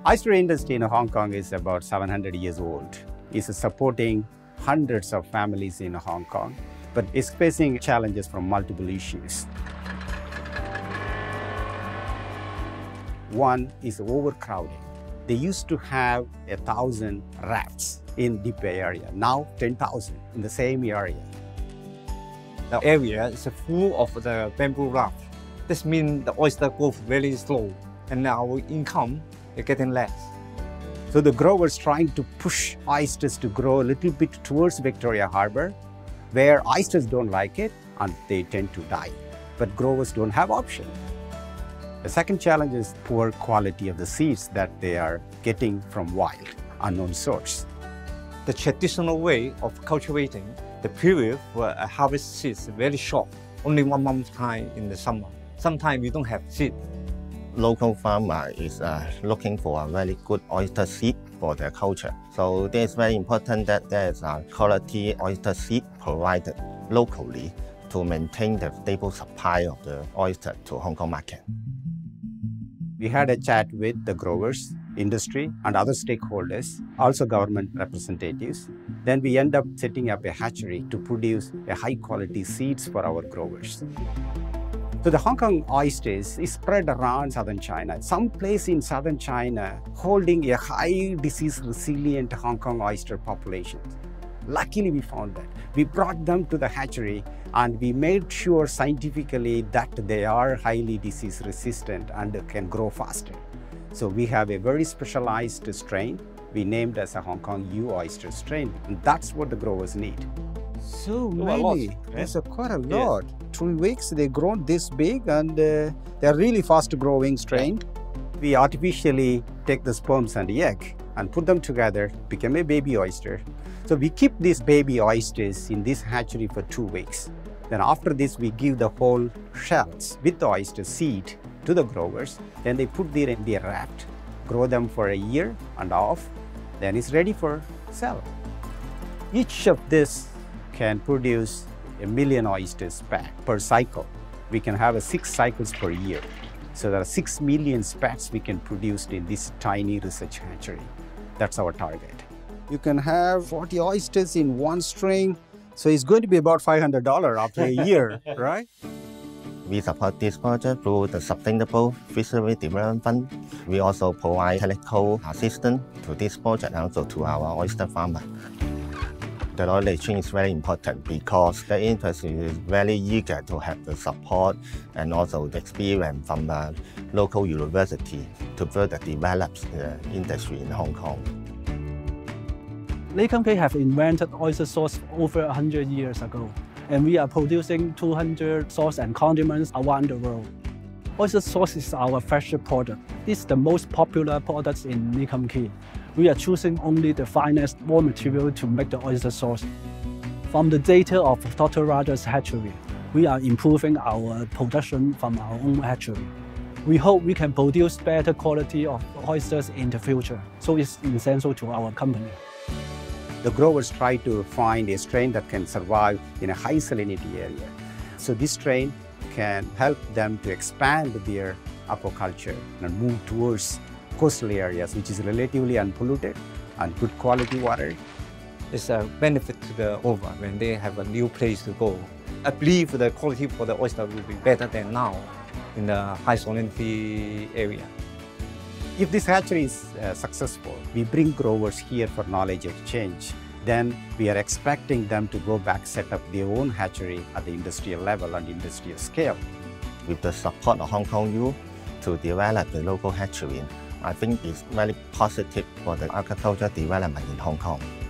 Oyster industry in Hong Kong is about 700 years old. It's supporting hundreds of families in Hong Kong, but it's facing challenges from multiple issues. One is overcrowding. They used to have 1,000 rafts in Deep Bay area, now 10,000 in the same area. The area is full of the bamboo raft. This means the oyster growth very slow and our income is getting less. So the growers trying to push oysters to grow a little bit towards Victoria Harbour, where oysters don't like it and they tend to die. But growers don't have option. The second challenge is poor quality of the seeds that they are getting from wild, unknown source. The traditional way of cultivating, the period for a harvest seed is very short, only 1 month time in the summer. Sometimes we don't have seed. Local farmer is looking for a very good oyster seed for their culture. So it is very important that there is a quality oyster seed provided locally to maintain the stable supply of the oyster to Hong Kong market. We had a chat with the growers, industry and other stakeholders, also government representatives. Then we end up setting up a hatchery to produce a high quality seeds for our growers. So the Hong Kong oysters is spread around southern China. Some place in southern China holding a high disease resilient Hong Kong oyster population. Luckily we found that. We brought them to the hatchery and we made sure scientifically that they are highly disease resistant and can grow faster. So we have a very specialized strain we named as a Hong Kong oyster strain, and that's what the growers need. So many, there's quite a lot. 3 weeks they grown this big and they're really fast growing strain. We artificially take the sperms and the egg and put them together, become a baby oyster. So we keep these baby oysters in this hatchery for 2 weeks. Then after this, we give the whole shells with the oyster seed to the growers. Then they put them in their raft, grow them for a year and off. Then it's ready for sale. Each of this can produce 1 million oysters per cycle. We can have 6 cycles per year. So there are 6 million spats we can produce in this tiny research hatchery. That's our target. You can have 40 oysters in one string. So it's going to be about $500 after a year, right? We support this project through the Sustainable Fishery Development Fund. We also provide technical assistance to this project and also to our oyster farmer. The knowledge exchange is very important because the industry is very eager to have the support and also the experience from the local university to further develop the industry in Hong Kong. Lee Kum Kee have invented oyster sauce over 100 years ago, and we are producing 200 sauce and condiments around the world. Oyster sauce is our flagship product. This is the most popular product in Lee Kum Kee. We are choosing only the finest raw material to make the oyster sauce. From the data of Thiyagarajan's hatchery, we are improving our production from our own hatchery. We hope we can produce better quality of oysters in the future, so it's essential to our company. The growers try to find a strain that can survive in a high salinity area. So this strain can help them to expand their aquaculture and move towards coastal areas, which is relatively unpolluted and good quality water. It's a benefit to the owner when they have a new place to go. I believe the quality for the oyster will be better than now in the high salinity area. If this hatchery is successful, we bring growers here for knowledge exchange. Then we are expecting them to go back, set up their own hatchery at the industrial level and industrial scale. With the support of Hong Kong U to develop the local hatchery, I think it's very positive for the agriculture development in Hong Kong.